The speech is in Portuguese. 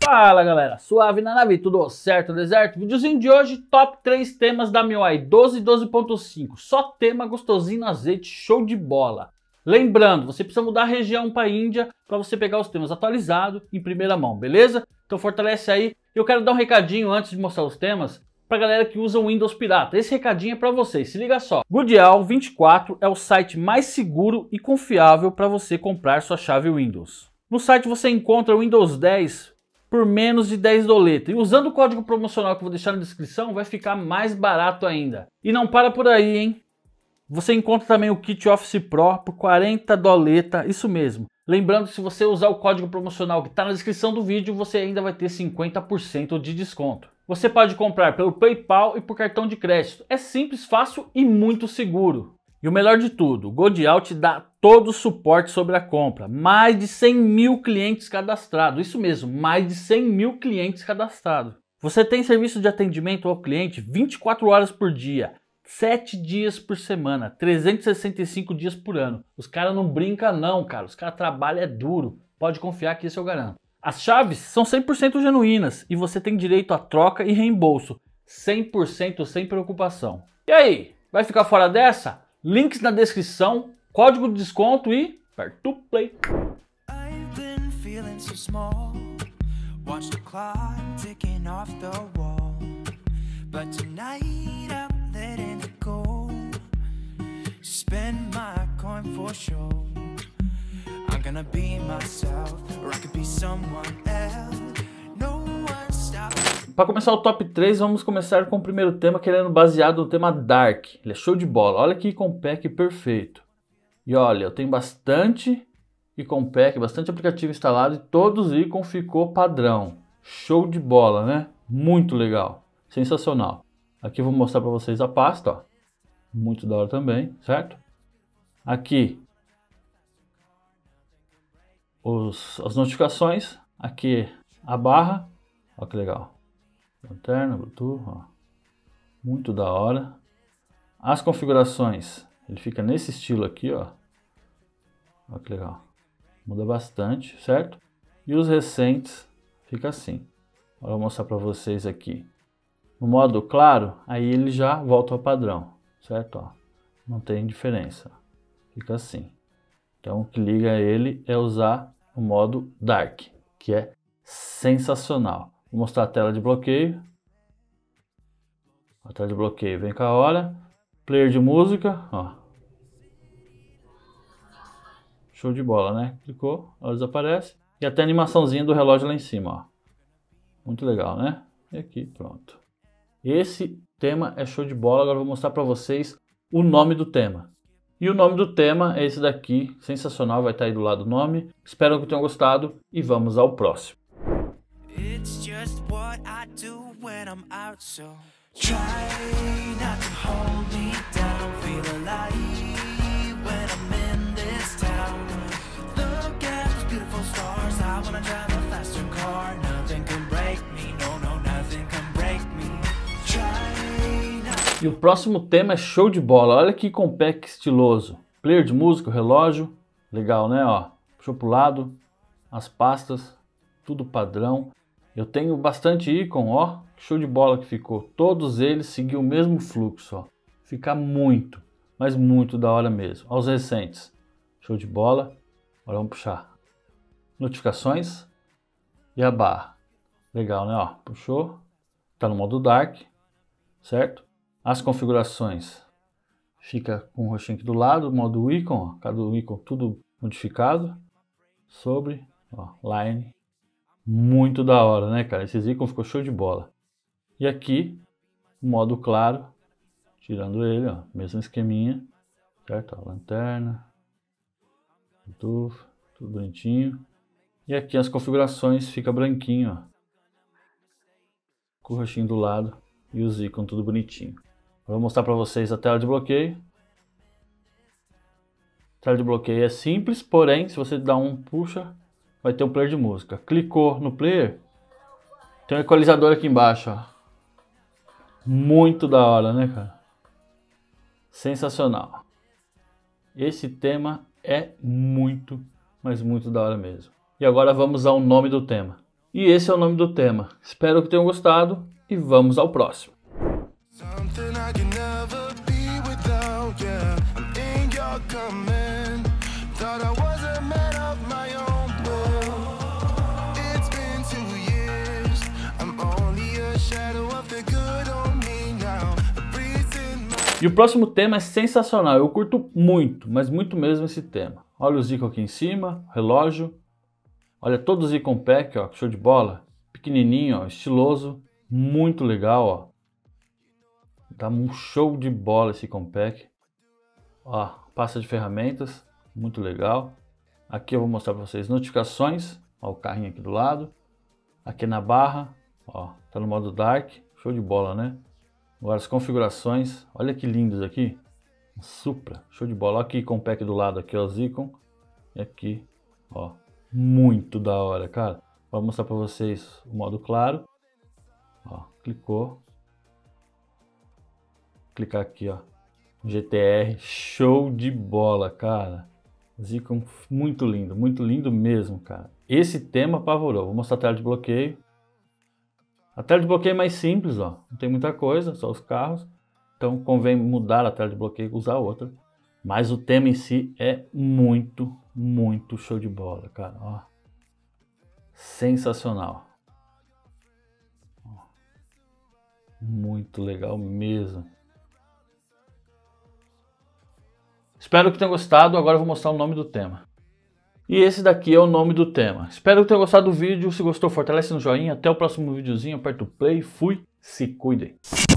Fala galera, suave na nave, tudo certo no deserto? Videozinho de hoje, top 3 temas da MIUI 12 e 12.5. Só tema gostosinho no azeite, show de bola. Lembrando, você precisa mudar a região para Índia para você pegar os temas atualizados em primeira mão, beleza? Então fortalece aí. Eu quero dar um recadinho antes de mostrar os temas para galera que usa o Windows Pirata. Esse recadinho é para vocês, se liga só. Goodial24 é o site mais seguro e confiável para você comprar sua chave Windows. No site você encontra o Windows 10 por menos de 10 doleta. E usando o código promocional que eu vou deixar na descrição, vai ficar mais barato ainda. E não para por aí, hein? Você encontra também o kit Office Pro por 40 doleta, isso mesmo. Lembrando que se você usar o código promocional que está na descrição do vídeo, você ainda vai ter 50% de desconto. Você pode comprar pelo PayPal e por cartão de crédito. É simples, fácil e muito seguro. E o melhor de tudo, o Goodial te dá todo o suporte sobre a compra. Mais de 100 mil clientes cadastrados. Isso mesmo, mais de 100 mil clientes cadastrados. Você tem serviço de atendimento ao cliente 24 horas por dia, 7 dias por semana, 365 dias por ano. Os caras não brincam não, cara. Os caras trabalham duro. Pode confiar que isso eu garanto. As chaves são 100% genuínas e você tem direito a troca e reembolso. 100% sem preocupação. E aí, vai ficar fora dessa? Links na descrição, código de desconto e aperta o play. Para começar o top 3, vamos começar com o primeiro tema, que ele é baseado no tema Dark. Ele é show de bola. Olha que Icon Pack perfeito. E olha, eu tenho bastante Icon Pack, bastante aplicativo instalado e todos os ícones ficou padrão. Show de bola, né? Muito legal. Sensacional. Aqui eu vou mostrar para vocês a pasta, ó. Muito da hora também, certo? Aqui as notificações. Aqui a barra. Olha que legal. Lanterna, Bluetooth, ó. Muito da hora. As configurações, ele fica nesse estilo aqui, ó. Olha que legal. Muda bastante, certo? E os recentes fica assim. Agora eu vou mostrar para vocês aqui. No modo claro, aí ele já volta ao padrão, certo? Ó. Não tem diferença. Fica assim. Então o que liga ele é usar o modo Dark, que é sensacional. Vou mostrar a tela de bloqueio. A tela de bloqueio vem com a hora. Player de música, ó. Show de bola, né? Clicou, ela desaparece. E até a animaçãozinha do relógio lá em cima, ó. Muito legal, né? E aqui, pronto. Esse tema é show de bola. Agora eu vou mostrar para vocês o nome do tema. E o nome do tema é esse daqui. Sensacional, vai estar aí do lado do nome. Espero que tenham gostado e vamos ao próximo. It's just what I do when I'm out, so try not to hold me down. Feel alive when I'm in this town. Look at those beautiful stars. I wanna drive a faster car. Nothing can break me. No, no, nothing can break me. Try not... E o próximo tema é show de bola. Olha que Icon Pack estiloso. Player de música, relógio. Legal, né? Ó, puxou pro lado. As pastas. Tudo padrão. Eu tenho bastante ícone, ó, show de bola que ficou. Todos eles seguiam o mesmo fluxo, ó. Fica muito, mas muito da hora mesmo. Aos recentes, show de bola. Agora vamos puxar. Notificações e a barra. Legal, né, ó. Puxou, tá no modo Dark, certo? As configurações, fica com o roxinho aqui do lado, modo ícone, ó. Cada ícone tudo modificado. Sobre, ó, line. Muito da hora, né, cara? Esses ícones ficou show de bola. E aqui, o modo claro, tirando ele, ó, mesmo esqueminha, certo? Ó, lanterna, Bluetooth, tudo bonitinho. E aqui as configurações fica branquinho, ó, com o roxinho do lado e os ícones tudo bonitinho. Vou mostrar para vocês a tela de bloqueio. A tela de bloqueio é simples, porém, se você dá um puxa, vai ter um player de música. Clicou no player, tem um equalizador aqui embaixo, ó. Muito da hora, né, cara? Sensacional. Esse tema é muito, mas muito da hora mesmo. E agora vamos ao nome do tema. E esse é o nome do tema. Espero que tenham gostado e vamos ao próximo. E o próximo tema é sensacional, eu curto muito, mas muito mesmo esse tema. Olha os ícones aqui em cima, relógio. Olha todos os Icon Pack, ó, show de bola. Pequenininho, ó, estiloso, muito legal, ó. Dá um show de bola esse Icon Pack. Ó, pasta de ferramentas, muito legal. Aqui eu vou mostrar para vocês notificações, ó, o carrinho aqui do lado. Aqui na barra, ó, tá no modo Dark, show de bola, né? Agora as configurações, olha que lindos aqui. Supra, show de bola. Olha aqui com o pack do lado, aqui ó, os ícones. E aqui, ó, muito da hora, cara. Vou mostrar para vocês o modo claro. Ó, clicou. Clicar aqui, ó, GTR, show de bola, cara. Os ícones muito lindo mesmo, cara. Esse tema apavorou. Vou mostrar a tela de bloqueio. A tela de bloqueio é mais simples, ó. Não tem muita coisa, só os carros. Então convém mudar a tela de bloqueio e usar outra. Mas o tema em si é muito show de bola, cara. Ó. Sensacional. Ó. Muito legal mesmo. Espero que tenham gostado. Agora eu vou mostrar o nome do tema. E esse daqui é o nome do tema. Espero que tenham gostado do vídeo. Se gostou, fortalece no joinha. Até o próximo videozinho. Aperta o play. Fui. Se cuidem.